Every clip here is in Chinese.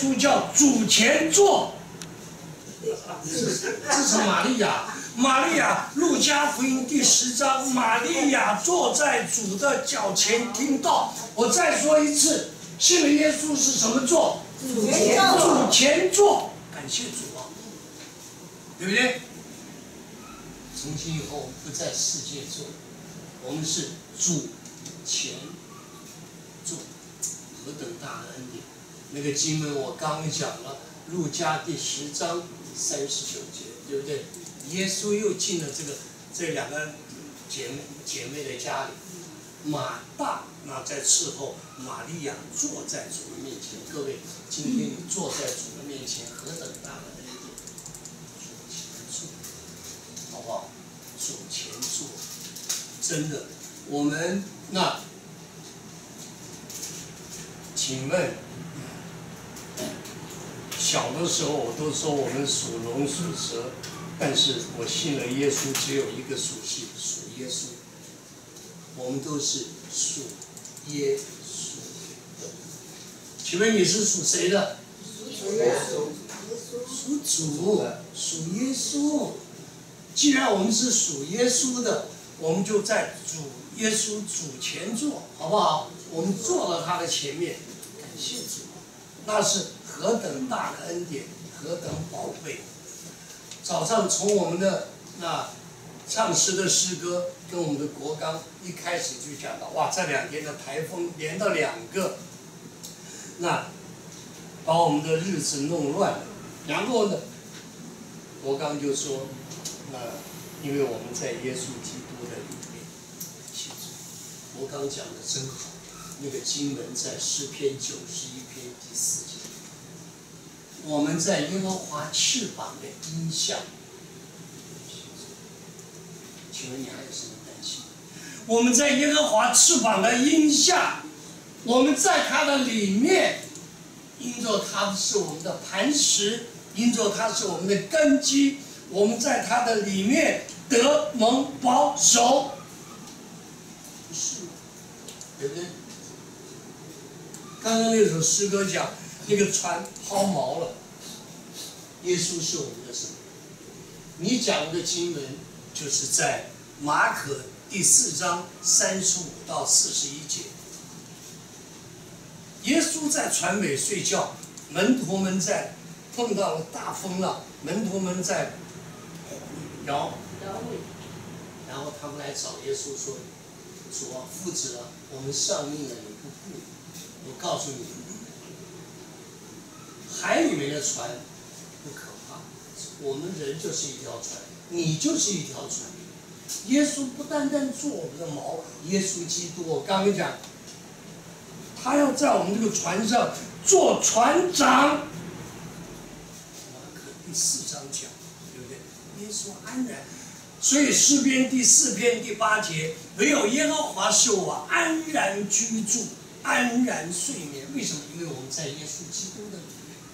主叫主前座。这是玛利亚。玛利亚，路加福音第10章，玛利亚坐在主的脚前听道。我再说一次，信了耶稣是什么座？ 主前座。 主前座，感谢主啊，对不对？从今以后，我们不在世界座，我们是主前座，何等大的恩典！那个经文我刚刚讲了，路加第10章39节，对不对？耶稣又进了这两个姐妹的家里，马大那在伺候，玛利亚坐在主的面前。各位，今天你坐在主的面前，何等大的恩典！主前座，好不好？主前座，真的，我们那，请问，小的时候我都说我们属龙属蛇。但是我信了耶稣，只有一个属性，属耶稣。我们都是属耶稣的。请问你是属谁的？ 属耶稣。 属主，属耶稣。既然我们是属耶稣的，我们就在耶稣主前坐，好不好？我们坐到他的前面，感谢主，那是何等大的恩典，何等宝贝。早上从我们的那唱诗的诗歌跟我们的国纲一开始就讲到，哇，这2天的台风连到2个，那把我们的日子弄乱了。然后呢，国纲就说，因为我们在耶稣基督的里面，国纲讲的真好，那个经文在诗篇91篇第4节。我们在耶和华翅膀的荫下，请问你还有什么担心？我们在耶和华翅膀的荫下，我们在它的里面，因着它是我们的磐石，因着它是我们的根基，我们在它的里面得蒙保守，不是吗？对不对？刚刚那首诗歌讲。那个船抛锚了，耶稣是我们的什么？你讲的经文就是在马可第4章35到41节。耶稣在船尾睡觉，门徒们在碰到了大风浪，门徒们在摇尾，然后他们来找耶稣说：“主啊，父子啊，我们上命了，你不顾，我告诉你。”海里面的船不可怕，我们人就是一条船，你就是一条船。耶稣不单单做我们的锚，耶稣基督，我刚刚讲，他要在我们这个船上做船长。马可第4章讲，对不对？耶稣安然，所以诗篇第4篇第8节，唯有耶和华使我安然居住，安然睡眠。为什么？因为我们在耶稣基督的里面。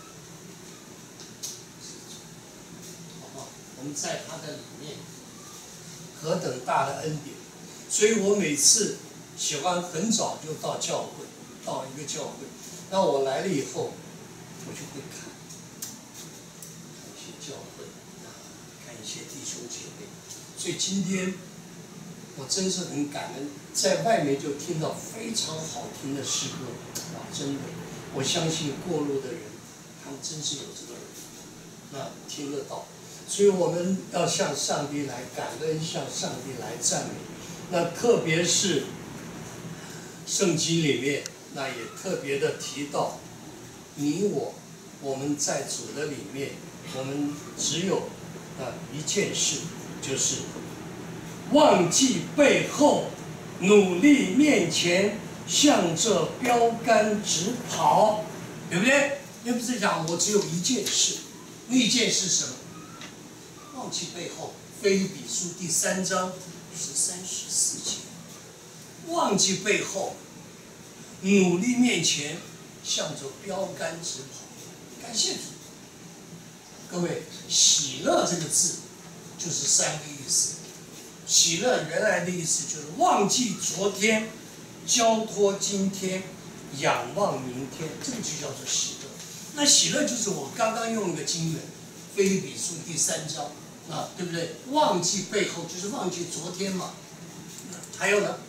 我们在他的里面，何等大的恩典！所以我每次喜欢很早就到教会，到一个教会。那我来了以后，我就会看一些教会，看一些弟兄姐妹。所以今天我真是很感恩，在外面就听到非常好听的诗歌，真的，我相信过路的人，他们真是有这个人，那听得到。所以我们要向上帝来感恩，向上帝来赞美。那特别是圣经里面，那也特别的提到，你我们在主的里面，我们只有一件事，就是忘记背后，努力面前，向着标杆直跑，对不对？也不是讲我只有一件事，那一件事是什么？忘记背后，腓立比书第3章13、14节，忘记背后，努力面前，向着标杆直跑。感谢主，各位，喜乐这个字就是3个意思。喜乐原来的意思就是忘记昨天，交托今天，仰望明天，这个就叫做喜乐。 那喜乐就是我刚刚用的经文，腓立比书第3章啊，对不对？忘记背后就是忘记昨天嘛。还有呢，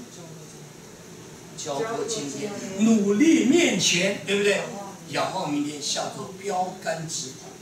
交托今天，努力面前，对不对？仰望明天，向着标杆直跑。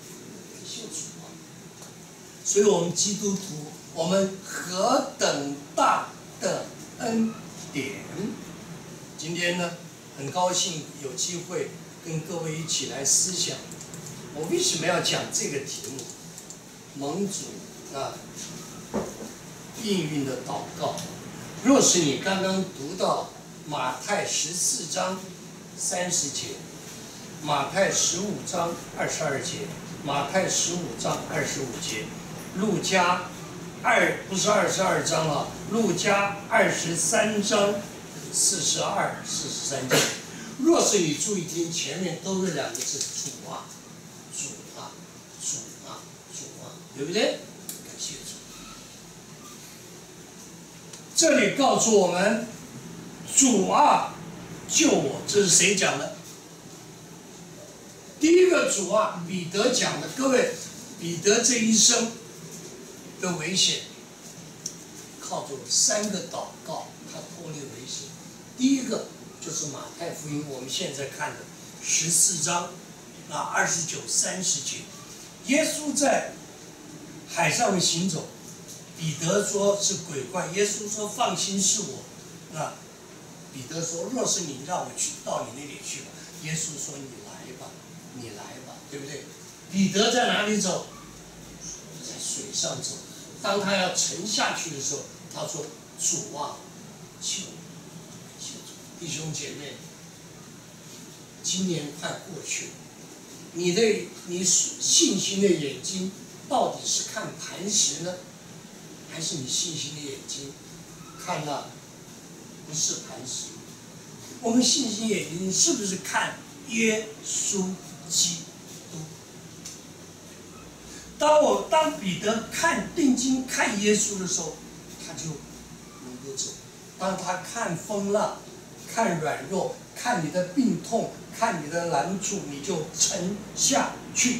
所以我们基督徒，我们何等大的恩典！今天呢，很高兴有机会跟各位一起来思想，我为什么要讲这个题目？盟主啊，应运的祷告。若是你刚刚读到马太14章30节，马太15章22节，马太15章25节，路加不是22章了，路加23章42、43节。若是你注意听，前面都是2个字：主啊，主啊，主啊，主啊，对不对？感谢主。这里告诉我们，主啊，救我，这是谁讲的？第一个主啊，彼得讲的。各位，彼得这一生的危险，靠着3个祷告，他脱离危险。第一个就是马太福音，我们现在看的14章29、30节，耶稣在海上行走，彼得说是鬼怪，耶稣说放心是我。彼得说若是你让我去到你那里去吧，耶稣说你来吧，你来吧，对不对？彼得在哪里走？在水上走。当他要沉下去的时候，他说主啊，救我！弟兄姐妹，今年快过去了，你信心的眼睛到底是看磐石呢，还是你信心的眼睛看那不是磐石？我们信心眼睛是不是看耶稣基督？当彼得定睛看耶稣的时候，他就能够走。当他看风浪，看软弱，看你的病痛，看你的难处，你就沉下去。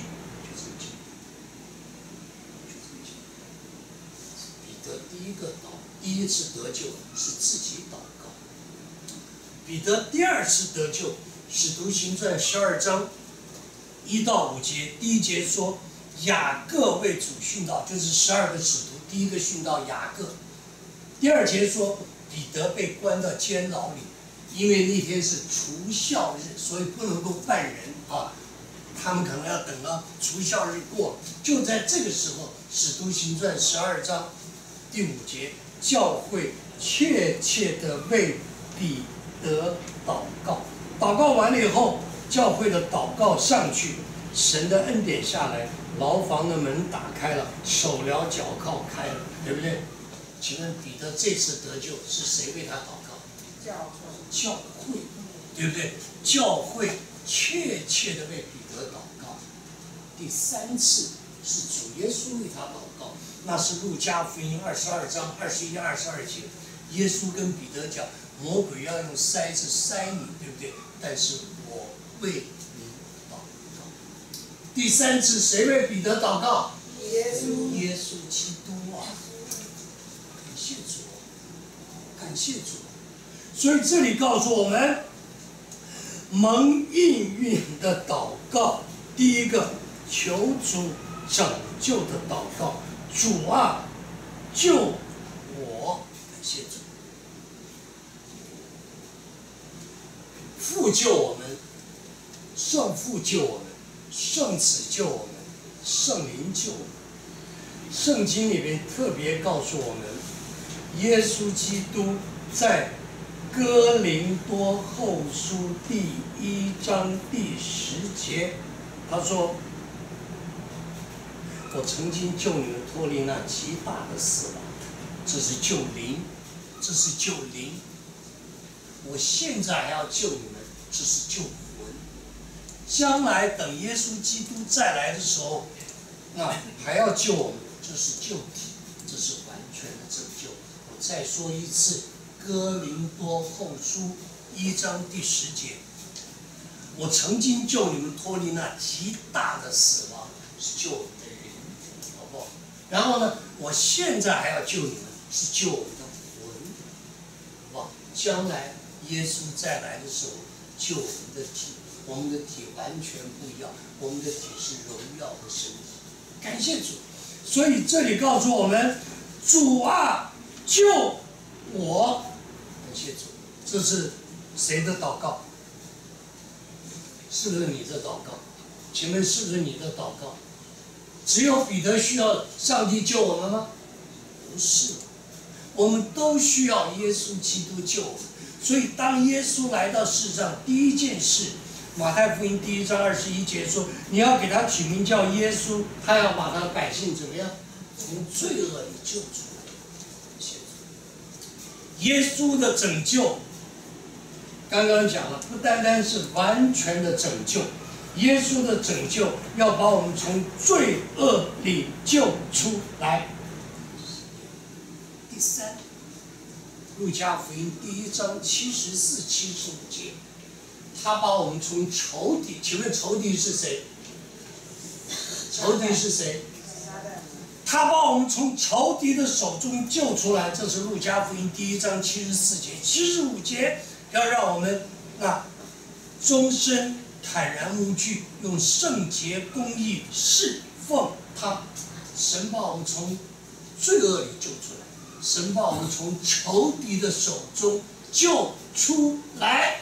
彼得第一次得救是自己祷告。彼得第2次得救，《使徒行传》12章1到5节，第1节说雅各为主殉道，就是12个使徒，第一个殉道雅各。第2节说彼得被关到监牢里，因为那天是除酵日，所以不能够办人啊。他们可能要等到除酵日过。就在这个时候，《使徒行传》12章第5节，教会切切的为彼得祷告。祷告完了以后，教会的祷告上去，神的恩典下来，牢房的门打开了，手镣脚铐开了，对不对？请问彼得这次得救是谁为他祷告？教会，对不对？教会切切的为彼得祷告。第3次是主耶稣为他祷告，那是路加福音22章21、22节，耶稣跟彼得讲，魔鬼要用筛子筛你，对不对？但是我为你祷告。第3次谁为彼得祷告？ 耶稣基督啊！感谢主，感谢主。所以这里告诉我们，蒙应允的祷告，第一个求主拯救的祷告，主啊，救我！感谢主。父救我们，圣父救我们，圣子救我们，圣灵救我们。圣经里面特别告诉我们，耶稣基督在哥林多后书第1章第10节，他说：“我曾经救你们脱离那极大的死亡，这是救灵，这是救灵。我现在还要救你们，这是救魂。将来等耶稣基督再来的时候，那还要救我们，这是救体，这是完全的拯救。我再说一次，哥林多后书1章第10节， 我曾经救你们脱离那极大的死亡，是救你们的灵，好不好？然后呢，我现在还要救你们，是救我们的魂，好不好？将来耶稣再来的时候，救我们的体，我们的体完全不一样，我们的体是荣耀的身体。感谢主。所以这里告诉我们，主啊，救我！感谢主。这是谁的祷告？是不是你的祷告？请问是不是你的祷告？只有彼得需要上帝救我们吗？不是，我们都需要耶稣基督救我们。所以当耶稣来到世上，第一件事，马太福音1章21节说，你要给他取名叫耶稣，他要把他的百姓怎么样？从罪恶里救出来。耶稣的拯救，刚刚讲了，不单单是完全的拯救，耶稣的拯救要把我们从罪恶里救出来。第三，路加福音1章74、75节，他把我们从仇敌，请问仇敌是谁？仇敌是谁？他把我们从仇敌的手中救出来，这是路加福音1章74节、75节，要让我们终身坦然无惧，用圣洁公义侍奉他。神把我们从罪恶里救出来，神把我们从仇敌的手中救出来。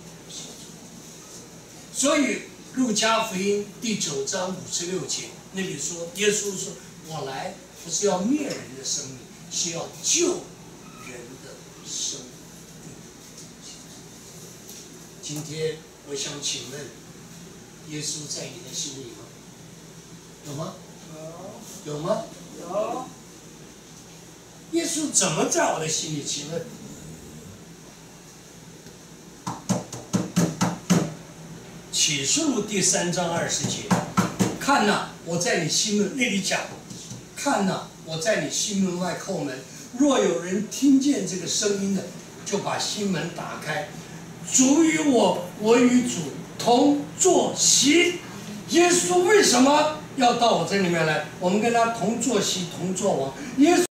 所以路加福音9章56节那里说，耶稣说，我来不是要灭人的生命，是要救人的生命。今天我想请问，耶稣在你的心里吗？有吗？有吗？ 有。 耶稣怎么在我的心里？请问？启示录3章20节，看哪，我在你心门那里讲，看哪，我在你心门外叩门。若有人听见这个声音的，就把心门打开。主与我，我与主同坐席。耶稣为什么要到我这里面来？我们跟他同坐席，同作王。耶稣。